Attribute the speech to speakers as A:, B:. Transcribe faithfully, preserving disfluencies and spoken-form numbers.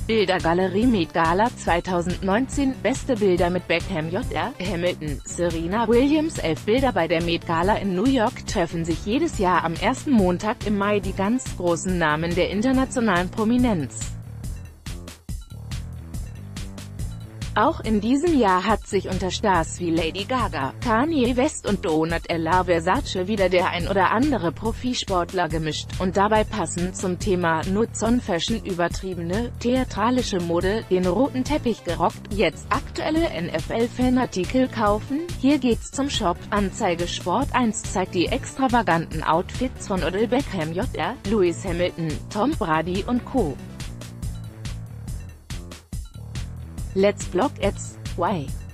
A: Bildergalerie Met Gala zweitausendneunzehn, beste Bilder mit Beckham J R, Hamilton, Serena Williams. Elf Bilder bei der Met Gala in New York treffen sich jedes Jahr am ersten Montag im Mai die ganz großen Namen der internationalen Prominenz. Auch in diesem Jahr hat sich unter Stars wie Lady Gaga, Kanye West und Donatella Versace wieder der ein oder andere Profisportler gemischt, und dabei passend zum Thema Nutzon-Fashion übertriebene, theatralische Mode, den roten Teppich gerockt. Jetzt aktuelle N F L-Fanartikel kaufen? Hier geht's zum Shop. Anzeige Sport eins zeigt die extravaganten Outfits von Odell Beckham J R, Lewis Hamilton, Tom Brady und Co. Let's block ads. Why?